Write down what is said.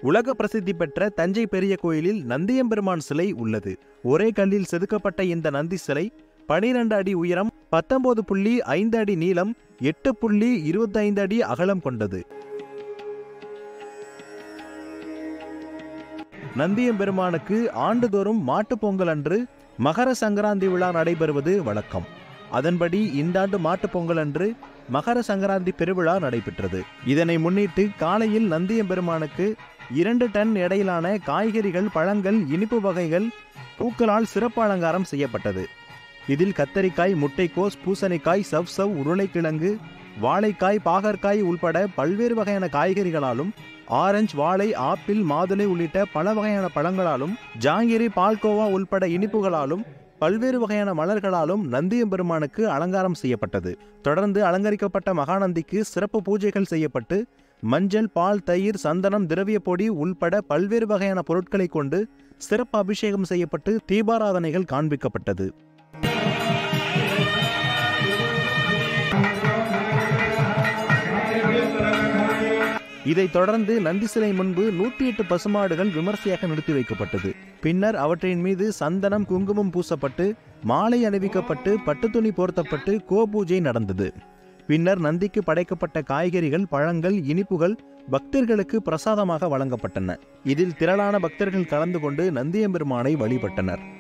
உலக பிரசித்தி பெற்ற தஞ்சை பெரிய கோயிலில் நந்தியம்பெருமான் சிலை உள்ளது. ஒரே கல்லில் செதுக்கப்பட்ட இந்த நந்தி சிலை 12 அடி உயரம், 19.5 அடி நீளம், 8.25 அடி அகலம் கொண்டது. நந்தியம்பெருமானுக்கு ஆண்டுதோறும் மாட்டுப் பொங்கல் அன்று மகர சங்கராந்தி விழா நடைபெறுவது வழக்கம். அதன்படி இந்த ஆண்டு மாட்டுப் பொங்கல் அன்று மகர சங்கராந்தி பெருவிழா நடைபெற்றது. இதனை முன்னிட்டு காலையில் நந்தியம்பெருமானுக்கு 2 டன் எடையிலான காய்கறிகள், பழங்கள், இனிப்பு வகைகள், பூக்களால் சிறப்பு அலங்காரம் செய்யப்பட்டது. இதில் கத்தரிக்காய், முட்டைக்கோஸ், பூசணிக்காய், சவ்சவ், உருளைக்கிழங்கு, வாழைக்காய், பாகற்காய் உள்பட பல்வேறு வகையான காய்கறிகளாலும், ஆரஞ்சு, வாழை, ஆப்பிள், மாதுளை உள்ளிட்ட பல வகையான பழங்களாலும், ஜாங்கிரி, பால்கோவா உள்பட இனிப்புகளாலும், பல்வேறு வகையான மலர்களாலும் நந்தியம்பெருமானுக்கு அலங்காரம் செய்யப்பட்டது. தொடர்ந்து அலங்கரிக்கப்பட்ட மகாநந்திக்கு சிறப்பு பூஜைகள் செய்யப்பட்டு மஞ்சள், பால், தயிர், சந்தனம், திரவிய பொடி உள்பட பல்வேறு வகையான பொருட்களை கொண்டு சிறப்பு அபிஷேகம் செய்யப்பட்டு தீபாராதனைகள் காண்பிக்கப்பட்டது. இதைத் தொடர்ந்து நந்தி சிலை முன்பு 108 பசுமாடுகள் விமர்சையாக நிறுத்தி வைக்கப்பட்டது. பின்னர் அவற்றின் மீது சந்தனம், குங்குமம் பூசப்பட்டு மாலை அணிவிக்கப்பட்டு பட்டுத்துணி போர்த்தப்பட்டு கோபூஜை நடந்தது. பின்னர் நந்திக்கு படைக்கப்பட்ட காய்கறிகள், பழங்கள், இனிப்புகள் பக்தர்களுக்கு பிரசாதமாக வழங்கப்பட்டன. இதில் திரளான பக்தர்கள் கலந்து கொண்டு நந்தியம்பெருமானை வழிபட்டனர்.